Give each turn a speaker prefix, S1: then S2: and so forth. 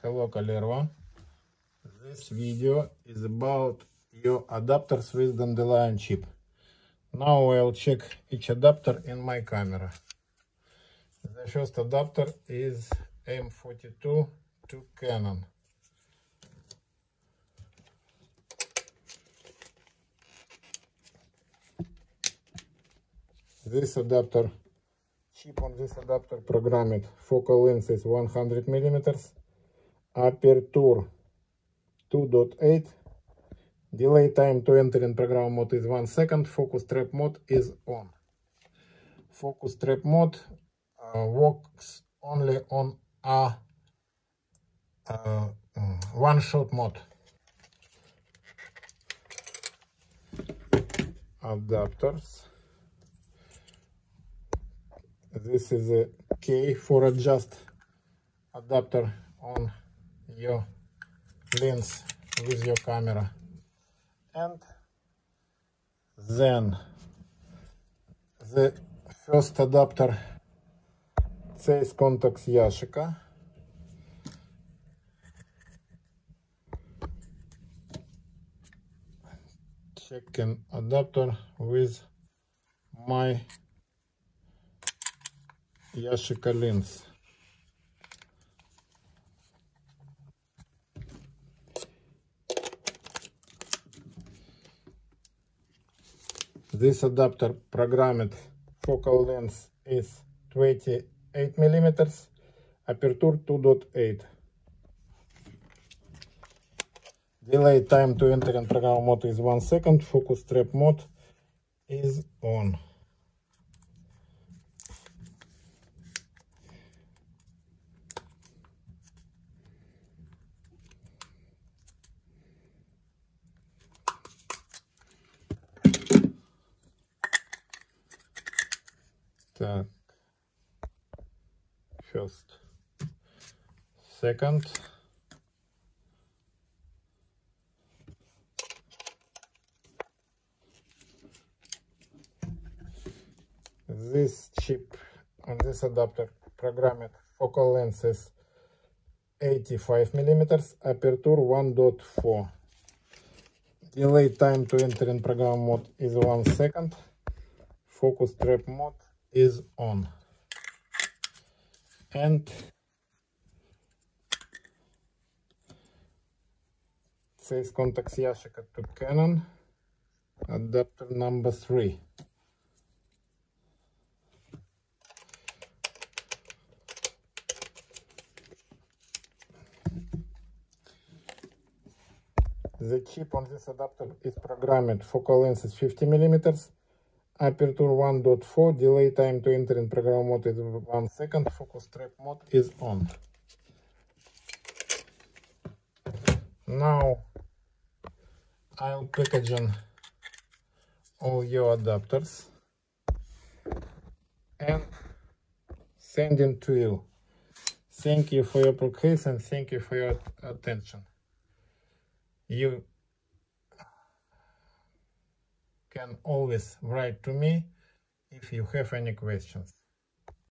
S1: Hello Kalerva. This video is about your adapters with Dandelion chip. Now I'll check each adapter in my camera. The first adapter is M42 to Canon. This adapter, chip on this adapter programmed, focal length is 100 mm, aperture 2.8, delay time to enter in program mode is 1 second, focus trap mode is on. Focus trap mode works only on a one-shot mode. Adapters. This is a key for adjust adapter on your lens with your camera. And then the first adapter says contacts Yashica. Checking adapter with my Yashica lens. This adapter programmed focal length is 28 mm, aperture 2.8. Delay time to enter in program mode is 1 second, focus trap mode is on. Так, first, second, this chip on this adapter programmed focal length is 85 mm, aperture 1.4. Delay time to enter in program mode is 1 second, focus trap mode is on. And says contacts Yashica to Canon, adapter number 3. The chip on this adapter is programmed, focal length is 50 mm, aperture 1.4, delay time to enter in program mode is 1 second, focus trap mode is on. Now I'll package all your adapters and send them to you. Thank you for your progress and thank you for your attention. You can always write to me if you have any questions.